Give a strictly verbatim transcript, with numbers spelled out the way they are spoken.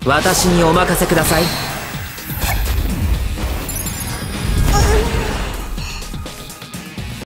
私にお任せください。